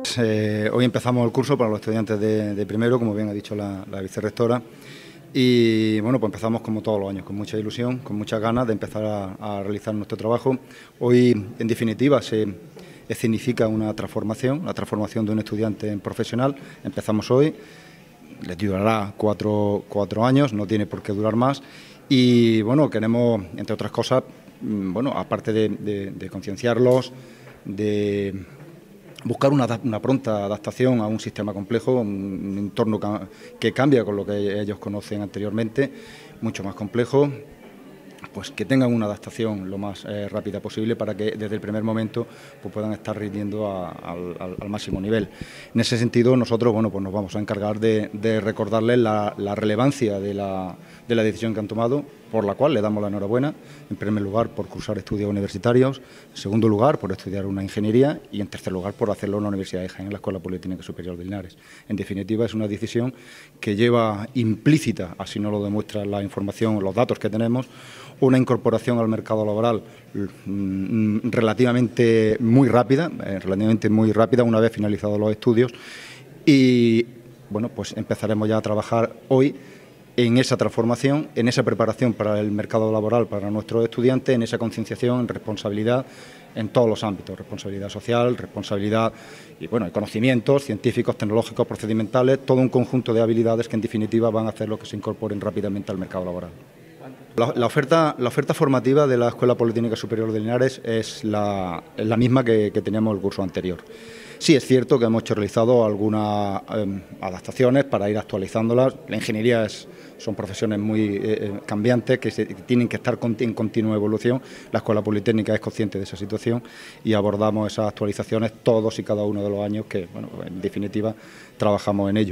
Pues hoy empezamos el curso para los estudiantes de primero, como bien ha dicho la vicerrectora, y bueno, pues empezamos como todos los años, con mucha ilusión, con muchas ganas de empezar a realizar nuestro trabajo. Hoy, en definitiva, se escenifica una transformación, la transformación de un estudiante en profesional. Empezamos hoy, les durará cuatro años, no tiene por qué durar más, y bueno, queremos, entre otras cosas, bueno, aparte de concienciarlos, de buscar una pronta adaptación a un sistema complejo, un entorno que cambia con lo que ellos conocen anteriormente, mucho más complejo, pues que tengan una adaptación lo más rápida posible para que desde el primer momento pues puedan estar rindiendo al máximo nivel. En ese sentido, nosotros bueno, pues nos vamos a encargar de recordarles la relevancia de la decisión que han tomado, por la cual le damos la enhorabuena, en primer lugar por cursar estudios universitarios, en segundo lugar por estudiar una ingeniería y en tercer lugar por hacerlo en la Universidad de Jaén, en la Escuela Politécnica Superior de Linares. En definitiva, es una decisión que lleva implícita, así nos lo demuestra la información, los datos que tenemos, una incorporación al mercado laboral relativamente muy rápida una vez finalizados los estudios, y bueno, pues empezaremos ya a trabajar hoy en esa transformación, en esa preparación para el mercado laboral para nuestros estudiantes, en esa concienciación, en responsabilidad en todos los ámbitos, responsabilidad social, responsabilidad y bueno, conocimientos científicos, tecnológicos, procedimentales, todo un conjunto de habilidades que en definitiva van a hacer lo que se incorporen rápidamente al mercado laboral. La oferta formativa de la Escuela Politécnica Superior de Linares es la misma que teníamos el curso anterior. Sí, es cierto que hemos realizado algunas adaptaciones para ir actualizándolas. La ingeniería son profesiones muy cambiantes que tienen que estar en continua evolución. La Escuela Politécnica es consciente de esa situación y abordamos esas actualizaciones todos y cada uno de los años que, bueno, en definitiva, trabajamos en ello.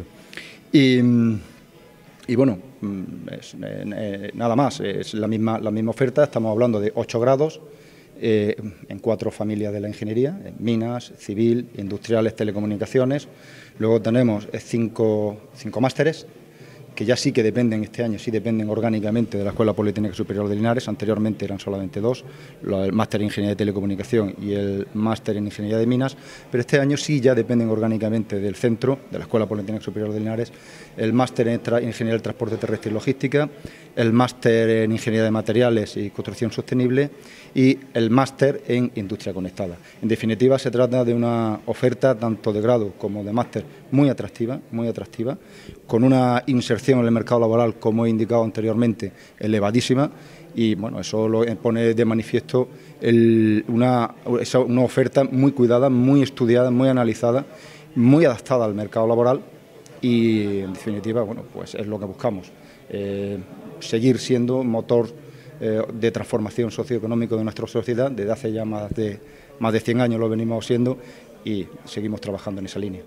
Y bueno, nada más, es la misma oferta. Estamos hablando de 8 grados en 4 familias de la ingeniería, en minas, civil, industriales, telecomunicaciones. Luego tenemos 5 másteres, que ya sí que dependen, este año sí dependen orgánicamente de la Escuela Politécnica Superior de Linares. Anteriormente eran solamente 2, el máster en Ingeniería de Telecomunicación y el máster en Ingeniería de Minas, pero este año sí ya dependen orgánicamente del centro, de la Escuela Politécnica Superior de Linares, el máster en Ingeniería del Transporte Terrestre y Logística, el máster en Ingeniería de Materiales y Construcción Sostenible y el máster en Industria Conectada. En definitiva, se trata de una oferta tanto de grado como de máster muy atractiva, con una inserción en el mercado laboral, como he indicado anteriormente, elevadísima, y bueno, eso lo pone de manifiesto una oferta muy cuidada, muy estudiada, muy analizada, muy adaptada al mercado laboral y, en definitiva, bueno, pues es lo que buscamos, seguir siendo motor de transformación socioeconómica de nuestra sociedad. Desde hace ya más de 100 años lo venimos siendo y seguimos trabajando en esa línea.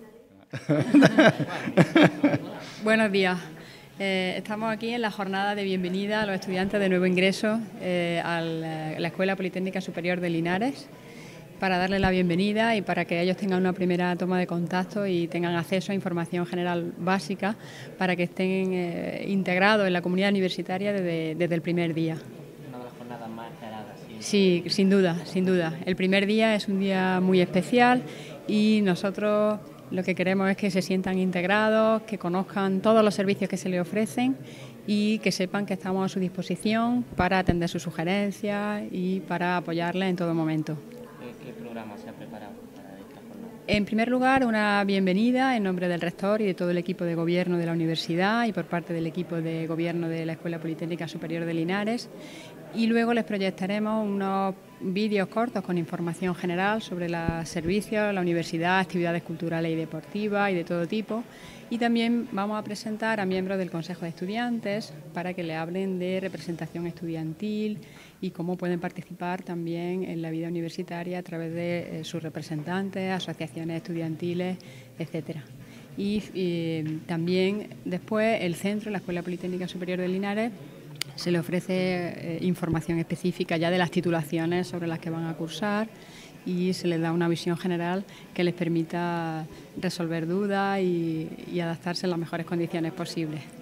Buenos días. Estamos aquí en la jornada de bienvenida a los estudiantes de nuevo ingreso a la Escuela Politécnica Superior de Linares, para darles la bienvenida y para que ellos tengan una primera toma de contacto y tengan acceso a información general básica para que estén integrados en la comunidad universitaria desde el primer día. Una de las jornadas más esperadas. Sí, sin duda. El primer día es un día muy especial y nosotros lo que queremos es que se sientan integrados, que conozcan todos los servicios que se les ofrecen y que sepan que estamos a su disposición para atender sus sugerencias y para apoyarles en todo momento. ¿Qué programa se ha preparado para esta jornada? En primer lugar, una bienvenida en nombre del rector y de todo el equipo de gobierno de la universidad y por parte del equipo de gobierno de la Escuela Politécnica Superior de Linares. Y luego les proyectaremos unos vídeos cortos con información general sobre los servicios, la universidad, actividades culturales y deportivas y de todo tipo. Y también vamos a presentar a miembros del Consejo de Estudiantes para que le hablen de representación estudiantil y cómo pueden participar también en la vida universitaria a través de sus representantes, asociaciones estudiantiles, etcétera. Y también después el centro, la Escuela Politécnica Superior de Linares, se le ofrece información específica ya de las titulaciones sobre las que van a cursar y se les da una visión general que les permita resolver dudas y adaptarse en las mejores condiciones posibles.